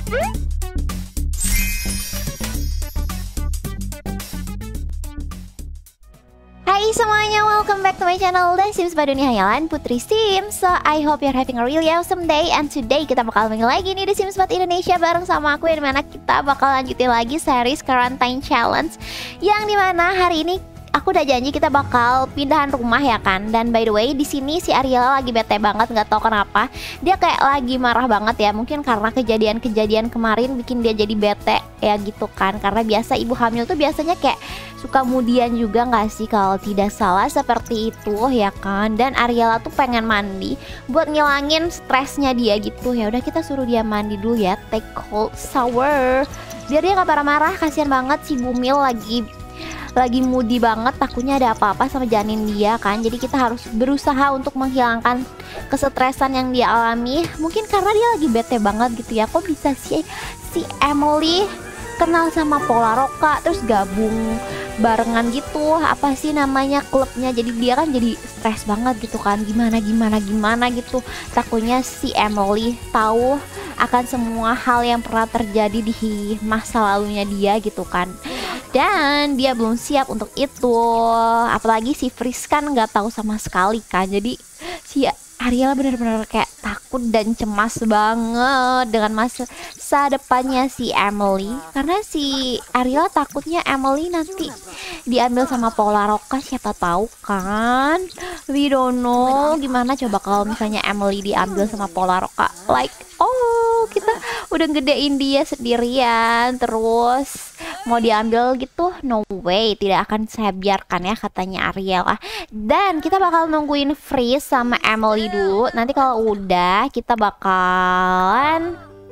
Hai semuanya, welcome back to my channel The Sims pada dunia hayalan Putri Sims. So I hope you're having a really awesome day. And today kita bakal main lagi nih The Sims 4 Indonesia bareng sama aku, yang dimana kita bakal lanjutin lagi series Quarantine Challenge, yang dimana hari ini aku udah janji kita bakal pindahan rumah ya kan. Dan by the way, di sini si Ariela lagi bete banget, nggak tahu kenapa. Dia kayak lagi marah banget ya. Mungkin karena kejadian-kejadian kemarin bikin dia jadi bete ya gitu kan. Karena biasa ibu hamil tuh biasanya kayak suka kemudian juga nggak sih, kalau tidak salah seperti itu ya kan. Dan Ariela tuh pengen mandi buat ngilangin stresnya dia gitu. Ya udah, kita suruh dia mandi dulu ya, take cold shower biar dia nggak marah-marah. Kasihan banget si Bumil lagi moody banget, takutnya ada apa-apa sama janin dia kan. Jadi kita harus berusaha untuk menghilangkan kesetresan yang dia alami. Mungkin karena dia lagi bete banget gitu ya. Kok bisa si Emily kenal sama Polaroka terus gabung barengan gitu, apa sih namanya klubnya. Jadi dia kan jadi stres banget gitu kan, gimana gitu. Takutnya si Emily tahu akan semua hal yang pernah terjadi di masa lalunya dia gitu kan. Dan dia belum siap untuk itu. Apalagi si Fris kan nggak tahu sama sekali kan. Jadi si Ariela bener-bener kayak takut dan cemas banget dengan masa depannya si Emily. Karena si Ariela takutnya Emily nanti diambil sama Polaroka, siapa tahu kan. We don't know. Gimana coba kalau misalnya Emily diambil sama Polaroka? Like, oh, kita udah gedein dia sendirian terus mau diambil gitu, no way, tidak akan saya biarkan ya, katanya Ariela. Dan kita bakal nungguin Fris sama Emily dulu. Nanti kalau udah kita bakalan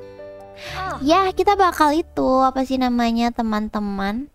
kita bakal itu apa sih namanya teman-teman,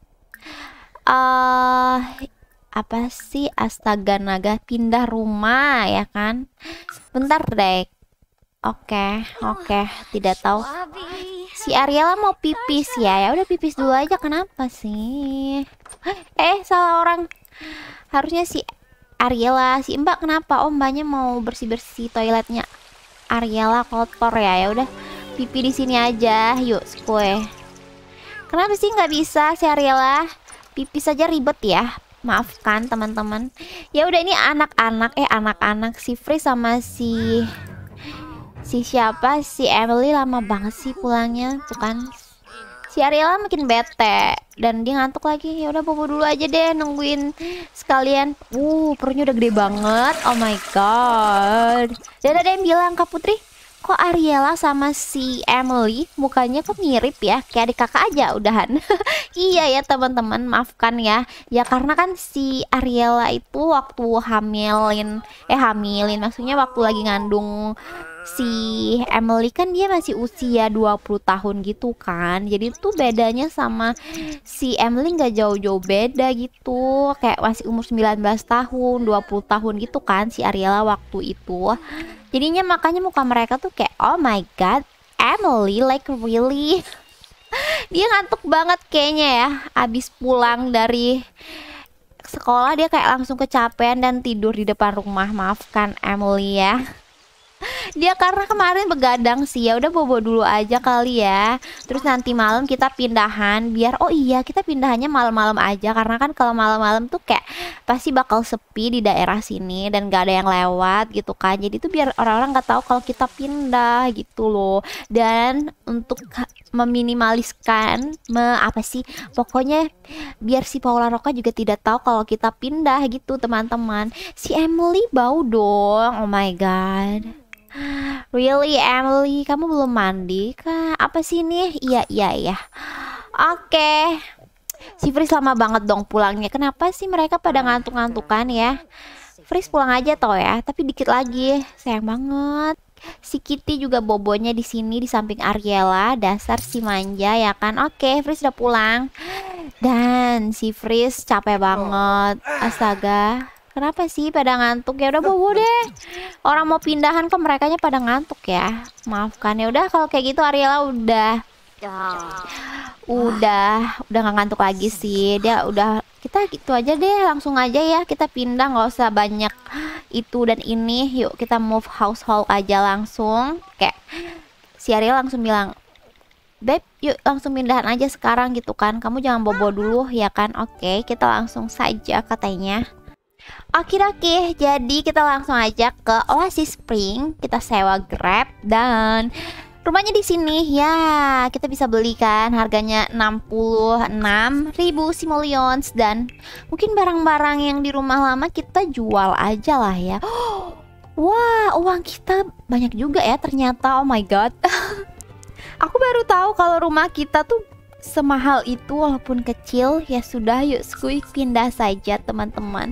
apa sih, astaga naga, pindah rumah ya kan. Bentar deh. Oke, tidak tahu. Si Ariela mau pipis ya. Ya udah pipis dulu aja, kenapa sih? Salah orang. Harusnya si Ariela, si Mbak kenapa? Oh, Mbaknya mau bersih-bersih toiletnya Ariela, kotor ya. Ya udah pipi di sini aja. Yuk, skue. Kenapa sih nggak bisa si Ariela? Pipis saja ribet ya. Maafkan teman-teman. Ya udah, ini anak-anak si Free sama si siapa, si Emily lama banget sih pulangnya tuh kan. Si Ariela makin bete dan dia ngantuk lagi. Ya udah bobo dulu aja deh, nungguin sekalian. Perutnya udah gede banget. Oh my god. Dan ada yang bilang, Kak Putri, kok Ariela sama si Emily mukanya kok mirip ya, kayak adik kakak aja udahan. Iya ya teman-teman, maafkan ya. Ya karena kan si Ariela itu waktu hamilin maksudnya waktu lagi ngandung si Emily kan dia masih usia 20 tahun gitu kan. Jadi tuh bedanya sama si Emily nggak jauh-jauh beda gitu. Kayak masih umur 19 tahun, 20 tahun gitu kan si Ariela waktu itu. Jadinya makanya muka mereka tuh kayak, oh my god, Emily like really. Dia ngantuk banget kayaknya ya. Abis pulang dari sekolah dia kayak langsung kecapean dan tidur di depan rumah. Maafkan Emily ya. Dia karena kemarin begadang sih. Ya udah bobo dulu aja kali ya. Terus nanti malam kita pindahan biar, oh iya, kita pindahannya malam-malam aja. Karena kan kalau malam-malam tuh kayak pasti bakal sepi di daerah sini dan gak ada yang lewat gitu kan. Jadi tuh biar orang-orang gak tahu kalau kita pindah gitu loh. Dan untuk meminimaliskan pokoknya biar si Polaroka juga tidak tahu kalau kita pindah gitu teman-teman. Si Emily bau dong. Oh my god. Really Emily, kamu belum mandi kah? Apa sih nih? Iya. Oke. Si Fris lama banget dong pulangnya. Kenapa sih mereka pada ngantuk-ngantukan ya? Fris pulang aja toh ya, tapi dikit lagi. Sayang banget. Si Kitty juga bobonya di sini di samping Ariela. Dasar si manja ya kan. Oke, Fris udah pulang. Dan si Fris capek banget. Astaga. Kenapa sih pada ngantuk? Ya udah bobo deh. Orang mau pindahan kok merekanya pada ngantuk ya. Maafkan ya. Udah kalau kayak gitu Ariela udah nggak ngantuk lagi sih. Dia udah, kita gitu aja deh, langsung aja ya kita pindah, nggak usah banyak itu dan ini. Yuk kita move household aja langsung. Kayak si Ariela langsung bilang, Beb, yuk langsung pindahan aja sekarang gitu kan. Kamu jangan bobo dulu ya kan. Oke, kita langsung saja katanya. Oke, jadi kita langsung aja ke Oasis Spring. Kita sewa Grab dan rumahnya di sini ya. Kita bisa beli kan, harganya 66.000 simoleons dan mungkin barang-barang yang di rumah lama kita jual aja lah ya. Wah, uang kita banyak juga ya ternyata. Oh my god. Aku baru tahu kalau rumah kita tuh semahal itu walaupun kecil. Ya sudah, yuk skuy pindah saja teman-teman.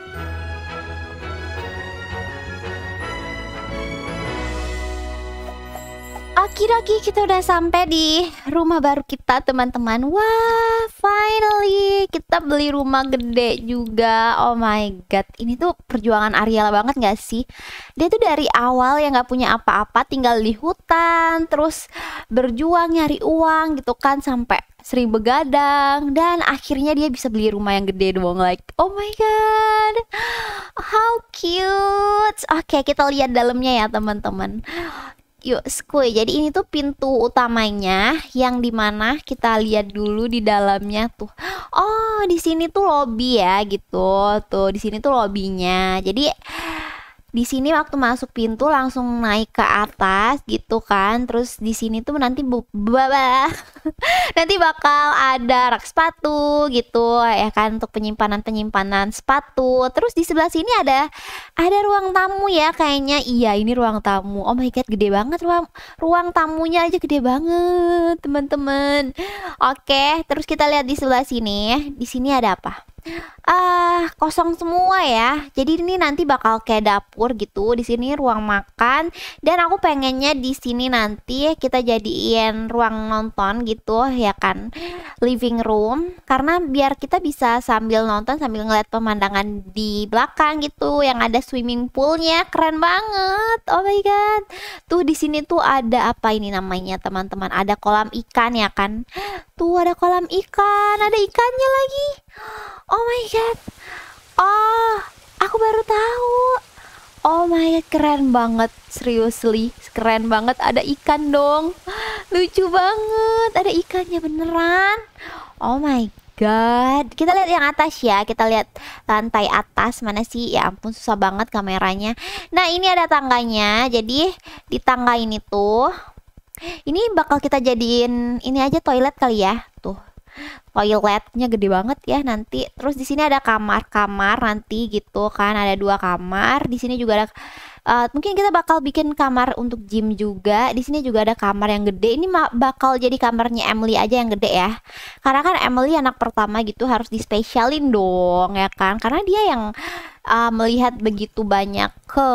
Oke, kita udah sampai di rumah baru kita teman-teman. Wah, finally kita beli rumah gede juga. Oh my god, ini tuh perjuangan Ariela banget gak sih? Dia tuh dari awal yang gak punya apa-apa, tinggal di hutan, terus berjuang nyari uang gitu kan, sampai sering begadang, dan akhirnya dia bisa beli rumah yang gede dong. Like, oh my god, how cute. Oke, kita lihat dalamnya ya teman-teman. Yuk skuy, jadi ini tuh pintu utamanya yang dimana kita lihat dulu di dalamnya tuh. Oh, di sini tuh lobby ya gitu. Tuh di sini tuh lobbynya. Jadi di sini waktu masuk pintu langsung naik ke atas gitu kan. Terus di sini tuh nanti nanti bakal ada rak sepatu gitu ya kan, untuk penyimpanan sepatu. Terus di sebelah sini ada ruang tamu ya kayaknya. Iya, ini ruang tamu. Oh my god, gede banget ruang tamunya aja, gede banget teman-teman. Oke, terus kita lihat di sebelah sini. Di sini ada apa? Kosong semua ya. Jadi ini nanti bakal kayak dapur gitu. Di sini ruang makan, dan aku pengennya di sini nanti kita jadiin ruang nonton gitu ya kan, living room, karena biar kita bisa sambil nonton sambil ngeliat pemandangan di belakang gitu, yang ada swimming poolnya. Keren banget. Oh my god. Tuh di sini tuh ada apa ini namanya teman-teman? Ada kolam ikan ya kan? Tuh ada kolam ikan, ada ikannya lagi. Oh my god. Oh, aku baru tahu. Oh my god, keren banget. Seriously, keren banget. Ada ikan dong. Lucu banget. Ada ikannya beneran. Oh my god. Kita lihat yang atas ya. Kita lihat lantai atas. Mana sih? Ya ampun, susah banget kameranya. Nah, ini ada tangganya. Jadi di tangga ini tuh, ini bakal kita jadiin ini aja toilet kali ya. Tuh, toiletnya gede banget ya nanti. Terus di sini ada kamar-kamar nanti gitu kan, ada 2 kamar. Di sini juga ada mungkin kita bakal bikin kamar untuk gym juga. Di sini juga ada kamar yang gede. Ini bakal jadi kamarnya Emily aja yang gede ya. Karena kan Emily anak pertama gitu, harus dispesialin dong ya kan. Karena dia yang melihat begitu banyak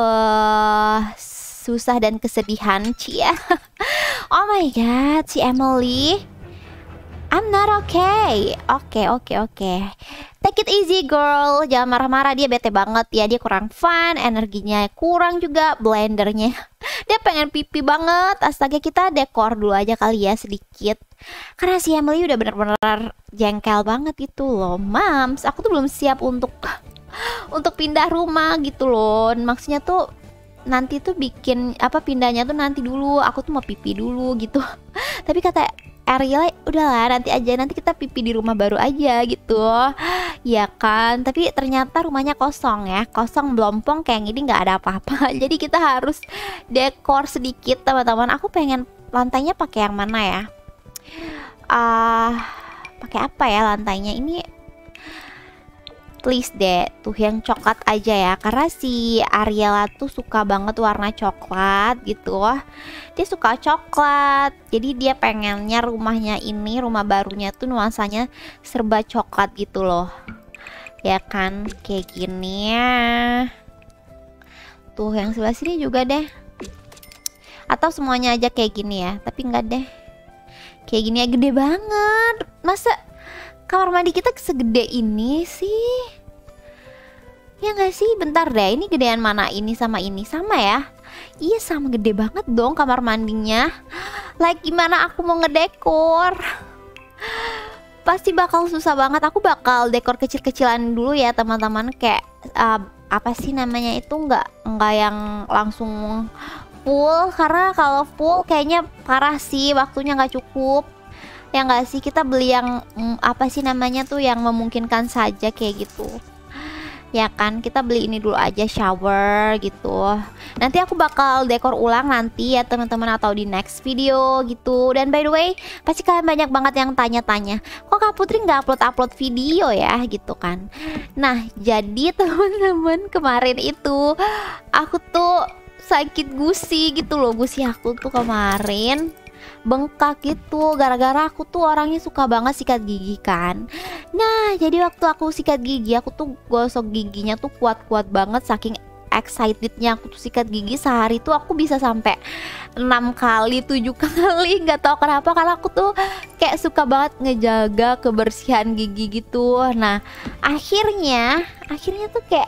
susah dan kesedihan Cia. Oh my god, si Emily. I'm not okay. Oke. Take it easy girl. Jangan marah-marah, dia bete banget ya. Dia kurang fun, energinya kurang juga, blendernya. Dia pengen pipi banget. Astaga, kita dekor dulu aja kali ya sedikit. Karena si Emily udah bener-bener jengkel banget gitu loh. Mams, aku tuh belum siap untuk pindah rumah gitu loh. Maksudnya tuh nanti tuh bikin pindahnya tuh nanti dulu. Aku tuh mau pipi dulu gitu. Tapi kata Ariela, udahlah nanti aja, nanti kita pipi di rumah baru aja gitu ya kan. Tapi ternyata rumahnya kosong ya, kosong belompong kayak gini, nggak ada apa-apa. Jadi kita harus dekor sedikit teman-teman. Aku pengen lantainya pakai yang mana ya? Pakai apa ya lantainya ini? Please deh, tuh yang coklat aja ya. Karena si Ariela tuh suka banget warna coklat gitu. Dia suka coklat. Jadi dia pengennya rumahnya ini, rumah barunya tuh nuansanya serba coklat gitu loh. Ya kan, kayak gini ya. Tuh yang sebelah sini juga deh. Atau semuanya aja kayak gini ya. Tapi enggak deh. Kayak gini ya, gede banget. Masa kamar mandi kita segede ini sih? Ya nggak sih? Bentar deh, ini gedean mana ini sama ini? Sama ya? Iya sama, gede banget dong kamar mandinya. Like gimana aku mau ngedekor? Pasti bakal susah banget. Aku bakal dekor kecil-kecilan dulu ya teman-teman. Kayak apa sih namanya itu, nggak yang langsung full, karena kalau full kayaknya parah sih, waktunya nggak cukup. Ya nggak sih, kita beli yang apa sih namanya tuh, yang memungkinkan saja kayak gitu. Ya kan, kita beli ini dulu aja, shower gitu. Nanti aku bakal dekor ulang nanti ya teman-teman, atau di next video gitu. Dan by the way, pasti kalian banyak banget yang tanya-tanya, kok Kak Putri nggak upload video ya gitu kan. Nah jadi teman-teman, kemarin itu aku tuh sakit gusi gitu loh. Gusi aku tuh kemarin bengkak gitu, gara-gara aku tuh orangnya suka banget sikat gigi kan. Nah jadi waktu aku sikat gigi, aku tuh gosok giginya tuh kuat-kuat banget, saking excitednya aku tuh sikat gigi. Sehari tuh aku bisa sampai 6 kali 7 kali, nggak tahu kenapa, karena aku tuh kayak suka banget ngejaga kebersihan gigi gitu. Nah akhirnya tuh kayak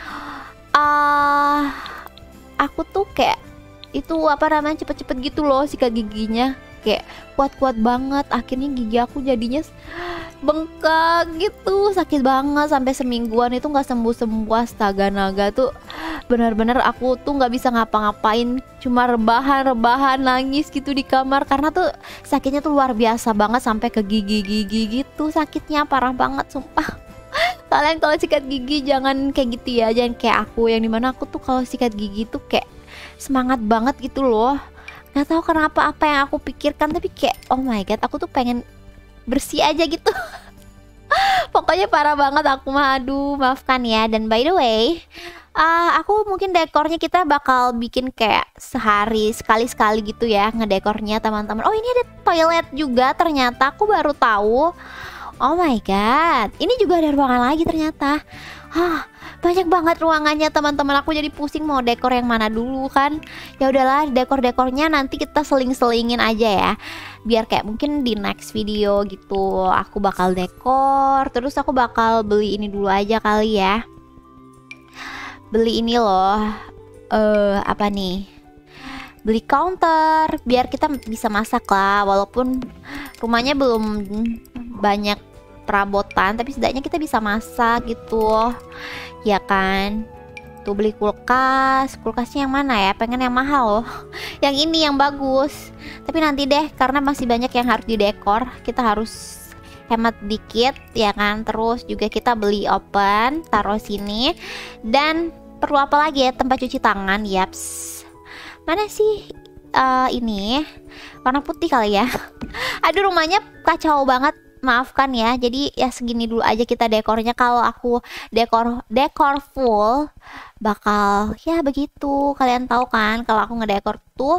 aku tuh kayak itu apa namanya, cepet-cepet gitu loh sikat giginya, kayak kuat-kuat banget. Akhirnya gigi aku jadinya bengkak gitu, sakit banget sampai semingguan itu nggak sembuh-sembuh. Astaga naga, tuh benar-benar aku tuh nggak bisa ngapa-ngapain, cuma rebahan nangis gitu di kamar, karena tuh sakitnya tuh luar biasa banget sampai ke gigi gitu, sakitnya parah banget sumpah. Kalian kalau sikat gigi jangan kayak gitu ya, jangan kayak aku yang dimana aku tuh kalau sikat gigi tuh kayak semangat banget gitu loh. Nggak tahu kenapa apa yang aku pikirkan, tapi kayak oh my god, aku tuh pengen bersih aja gitu. Pokoknya parah banget aku mah, aduh maafkan ya. Dan by the way, aku mungkin dekornya kita bakal bikin kayak sehari sekali gitu ya ngedekornya teman-teman. Oh ini ada toilet juga ternyata, aku baru tahu. Oh my god, ini juga ada ruangan lagi ternyata. Banyak banget ruangannya teman-teman, aku jadi pusing mau dekor yang mana dulu kan. Ya udahlah, dekor-dekornya nanti kita seling-selingin aja ya, biar kayak mungkin di next video gitu aku bakal dekor. Terus aku bakal beli ini dulu aja kali ya, beli ini loh, apa nih, beli counter biar kita bisa masak lah. Walaupun rumahnya belum banyak perabotan, tapi setidaknya kita bisa masak gitu ya kan. Tuh beli kulkasnya yang mana ya, pengen yang mahal loh. Yang ini yang bagus, tapi nanti deh karena masih banyak yang harus didekor, kita harus hemat dikit ya kan. Terus juga kita beli oven, taruh sini. Dan perlu apa lagi ya, tempat cuci tangan. Yaps, mana sih ini warna putih kali ya. Aduh rumahnya kacau banget, maafkan ya. Jadi ya segini dulu aja kita dekornya. Kalau aku dekor full bakal ya begitu, kalian tahu kan kalau aku ngedekor tuh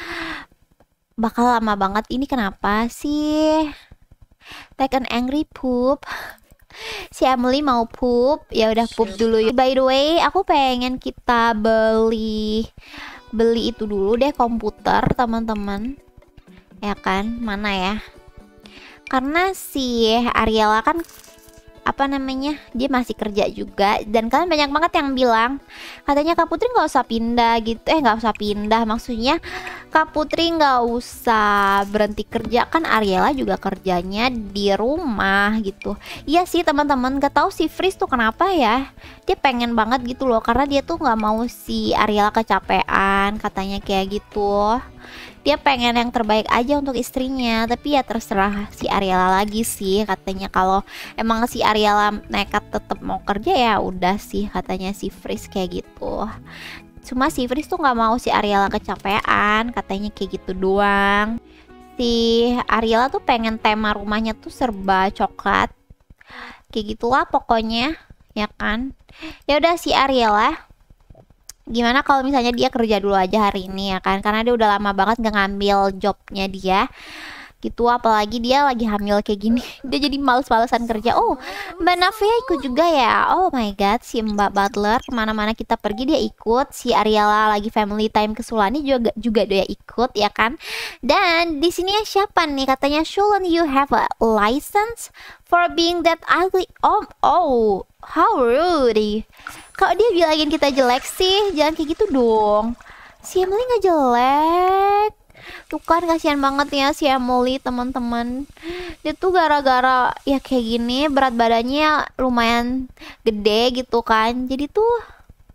bakal lama banget. Ini kenapa sih take an angry poop? Si Emily mau poop, ya udah poop dulu ya. By the way, aku pengen kita beli itu dulu deh, komputer teman-teman ya kan. Mana ya, karena si Ariela kan apa namanya, dia masih kerja juga. Dan kalian banyak banget yang bilang katanya Kak Putri nggak usah pindah gitu, nggak usah pindah, maksudnya Kak Putri nggak usah berhenti kerja, kan Ariela juga kerjanya di rumah gitu. Iya sih teman-teman, gak tahu si Fris tuh kenapa ya, dia pengen banget gitu loh, karena dia tuh nggak mau si Ariela kecapean katanya kayak gitu. Dia pengen yang terbaik aja untuk istrinya, tapi ya terserah si Ariela lagi sih katanya. Kalau emang si Ariela nekat tetap mau kerja ya udah sih katanya si Fris kayak gitu. Cuma si Fris tuh nggak mau si Ariela kecapean, katanya kayak gitu doang. Si Ariela tuh pengen tema rumahnya tuh serba coklat, kayak gitulah pokoknya ya kan. Ya udah si Ariela, gimana kalau misalnya dia kerja dulu aja hari ini ya kan, karena dia udah lama banget gak ngambil jobnya dia gitu. Apalagi dia lagi hamil kayak gini, dia jadi males-malesan kerja. Oh Mbak Navia ikut juga ya, oh my god. Si Mbak Butler kemana-mana kita pergi dia ikut. Si Ariela lagi family time ke Sulani juga dia ikut ya kan. Dan di sini ya siapa nih, katanya Shouldn't you have a license for being that ugly? Oh how rude. Kok dia bilangin kita jelek sih, jangan kayak gitu dong. Si Emily nggak jelek. Tuh kan kasihan banget ya si Emily teman-teman. Dia tuh gara-gara ya kayak gini berat badannya lumayan gede gitu kan. Jadi tuh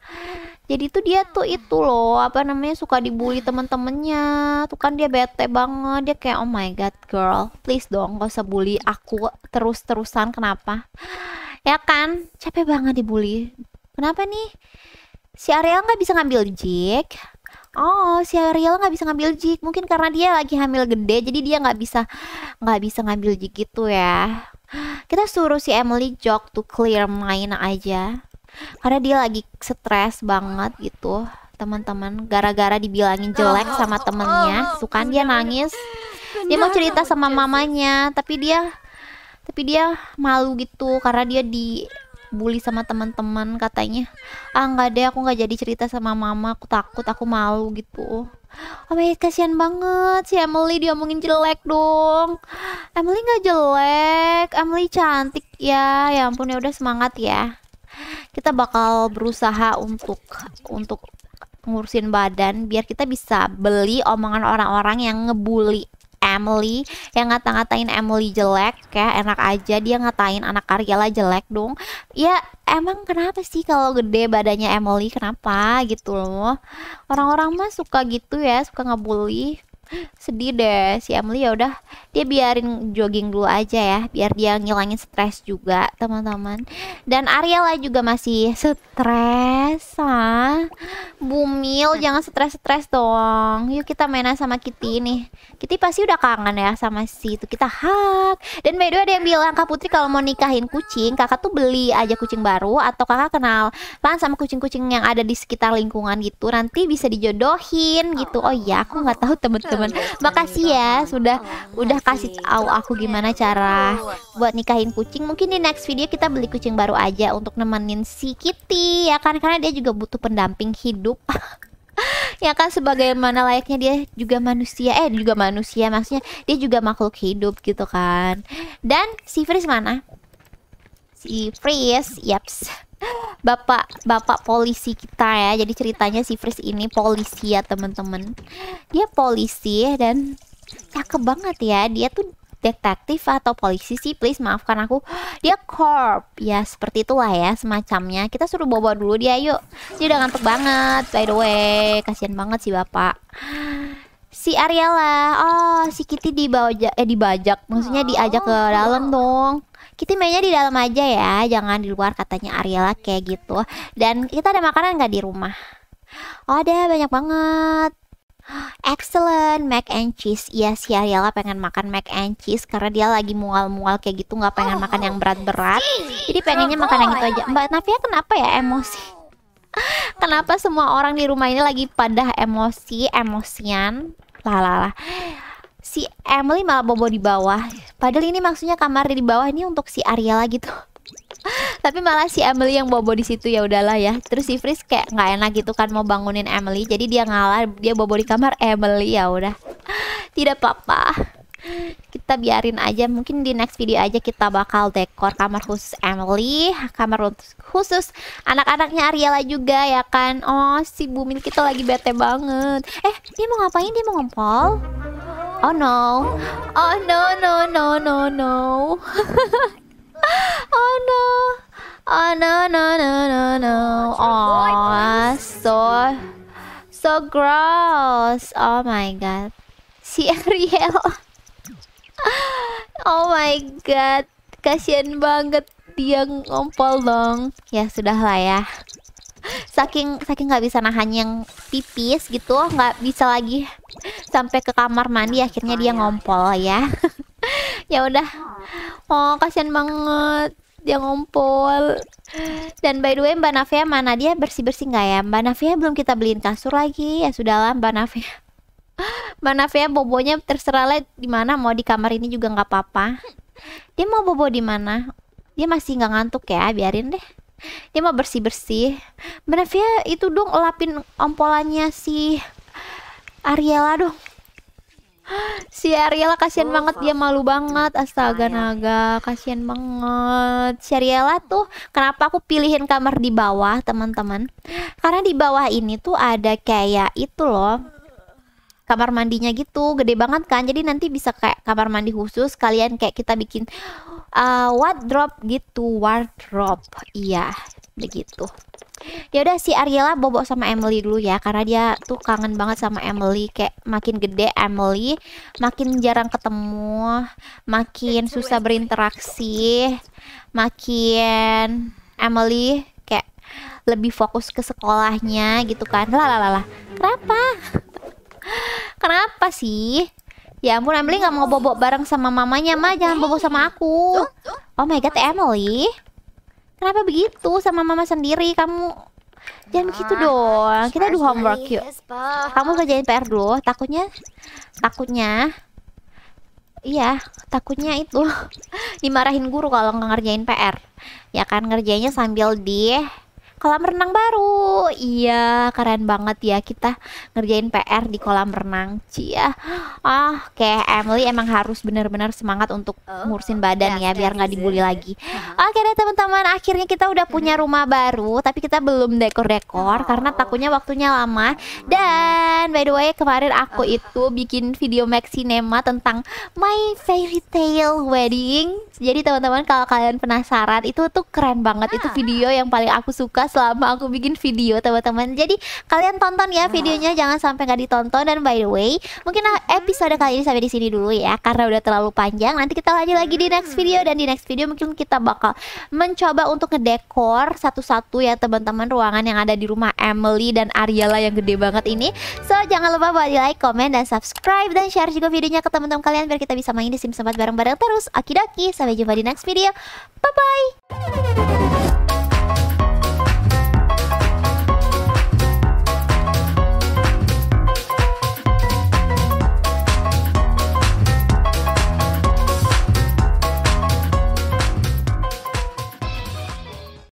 Jadi tuh dia tuh itu loh, apa namanya, suka dibully temen-temennya. Tuh kan dia bete banget. Dia kayak, oh my god girl, please dong gak usah bully aku terus-terusan. Kenapa? Ya kan, capek banget dibully. Kenapa nih? Si Ariel nggak bisa ngambil jig. Oh, si Ariel nggak bisa ngambil jig. Mungkin karena dia lagi hamil gede, jadi dia nggak bisa ngambil jig gitu ya. Kita suruh si Emily jog to clear mind aja. Karena dia lagi stres banget gitu, teman-teman. Gara-gara dibilangin jelek sama temennya, tuh kan dia nangis. Dia mau cerita sama mamanya, tapi dia malu gitu karena dia dibully sama teman-teman katanya. Ah nggak deh, aku nggak jadi cerita sama mama, aku takut, aku malu gitu. Oh my god, kasihan banget si Emily, diomongin jelek dong. Emily nggak jelek, Emily cantik ya. Ya ampun, ya udah semangat ya. Kita bakal berusaha untuk ngurusin badan biar kita bisa beli omongan orang-orang yang ngebully Emily, yang ngata-ngatain Emily jelek. Kayak enak aja dia ngatain anak Ariela jelek dong. Ya emang kenapa sih kalau gede badannya Emily, kenapa gitu loh. Orang-orang mah suka gitu ya, suka ngebully. Sedih deh si Emily. Ya udah, dia biarin jogging dulu aja ya, biar dia ngilangin stres juga teman-teman. Dan Ariela juga masih stres. Bumil, jangan stres-stres dong. Yuk kita mainan sama Kitty nih. Kitty pasti udah kangen ya sama si itu. Kita hug. Dan by the way ada yang bilang, Kak Putri kalau mau nikahin kucing, kakak tuh beli aja kucing baru, atau kakak kenal sama kucing-kucing yang ada di sekitar lingkungan gitu, nanti bisa dijodohin gitu. Oh iya, aku nggak tahu temen-temen. Makasih ya udah kasih tahu aku gimana cara buat nikahin kucing. Mungkin di next video kita beli kucing baru aja untuk nemenin si Kitty ya kan, karena dia juga butuh pendamping hidup. Ya kan, sebagaimana layaknya dia juga manusia, maksudnya dia juga makhluk hidup gitu kan. Dan si Fris mana? Si Fris, yaps. Bapak polisi kita ya. Jadi ceritanya si Fris ini polisi ya teman-teman. Dia polisi dan cakep banget ya. Dia tuh detektif atau polisi sih, please maafkan aku. Dia corp ya, seperti itulah ya semacamnya. Kita suruh bawa dulu dia, yuk. Dia udah ngantuk banget by the way. Kasian banget si bapak. Si Ariela, oh si Kitty dibajak, maksudnya diajak ke dalam dong. Kitty mainnya di dalam aja ya, jangan di luar katanya Ariela kayak gitu. Dan kita ada makanan nggak di rumah? Oh ada, banyak banget. Excellent, mac and cheese. Iya si Ariela pengen makan mac and cheese karena dia lagi mual-mual kayak gitu, nggak pengen makan yang berat-berat. Jadi pengennya makan yang itu aja. Mbak Navia kenapa ya emosi? Kenapa semua orang di rumah ini lagi pada emosian? Lah. Si Emily malah bobo di bawah. Padahal ini maksudnya kamar di bawah ini untuk si Ariela gitu. Tapi malah si Emily yang bobo di situ. Ya udahlah ya. Terus si Fris kayak nggak enak gitu kan mau bangunin Emily. Jadi dia ngalah, dia bobo di kamar Emily. Ya udah. Tidak apa-apa. Kita biarin aja. Mungkin di next video aja kita bakal dekor kamar khusus Emily, kamar khusus anak-anaknya Ariela juga ya kan. Oh si Bumil kita lagi bete banget. Dia mau ngapain? Dia mau ngompol? Oh no. Oh no. Oh no. Oh no. Oh so gross. Oh my god. Si Ariel. Oh my god, kasian banget dia ngompol dong. Ya sudahlah ya. Saking nggak bisa nahan yang pipis gitu, nggak bisa lagi sampai ke kamar mandi, akhirnya dia ngompol ya. Ya udah. Oh kasian banget dia ngompol. Dan by the way Mbak Navia mana, dia bersih-bersih nggak ya? Mbak Navia belum kita beliin kasur lagi. Ya sudahlah Mbak Navia. Mbak Navia bobonya terserah lah di mana, mau di kamar ini juga nggak apa-apa. Dia mau bobo di mana? Dia masih nggak ngantuk ya, biarin deh. Dia mau bersih-bersih. Mbak Navia itu dong lapin ompolannya si Ariela dong. Si Ariela kasihan banget, dia malu banget. Astaga naga, kasihan banget. Si Ariela tuh kenapa aku pilihin kamar di bawah teman-teman? Karena di bawah ini tuh ada kayak itu loh, kamar mandinya gitu, gede banget kan. Jadi nanti bisa kayak kamar mandi khusus. Kalian kayak kita bikin wardrobe gitu. Wardrobe, iya begitu. Ya udah, si Ariela bobo sama Emily dulu ya, karena dia tuh kangen banget sama Emily. Kayak makin gede Emily makin jarang ketemu, makin susah berinteraksi, makin Emily kayak lebih fokus ke sekolahnya gitu kan. Lah. Kenapa? Kenapa sih? Ya ampun, Emily nggak mau bobo bareng sama mamanya, Ma. Jangan bobo sama aku. Oh my god, Emily. Kenapa begitu sama mama sendiri? Kamu jangan begitu dong. Kita do homework yuk. Kamu kerjain PR dulu. Takutnya iya, takutnya itu dimarahin guru kalau nggak ngerjain PR. Ya kan, ngerjainnya sambil di kolam renang baru. Iya, keren banget ya kita ngerjain PR di kolam renang. Cia. Oke, Emily emang harus benar-benar semangat untuk ngurusin badan ya, biar nggak dibully lagi. Oke deh teman-teman, akhirnya kita udah punya rumah baru, tapi kita belum dekor-dekor karena takutnya waktunya lama. Dan by the way, kemarin aku itu bikin video Max Cinema tentang My Fairy Tale Wedding. Jadi teman-teman, kalau kalian penasaran, itu tuh keren banget. Itu video yang paling aku suka selama aku bikin video, teman-teman. Jadi kalian tonton ya videonya, jangan sampai nggak ditonton. Dan by the way, mungkin episode kali ini sampai di sini dulu ya, karena udah terlalu panjang. Nanti kita lanjut lagi di next video, dan di next video mungkin kita bakal mencoba untuk ngedekor satu-satu ya teman-teman, ruangan yang ada di rumah Emily dan Ariela yang gede banget ini. So jangan lupa buat di like, comment, dan subscribe, dan share juga videonya ke teman-teman kalian biar kita bisa main di Sims 4 bareng-bareng terus. Okidoki, sampai jumpa di next video. Bye bye.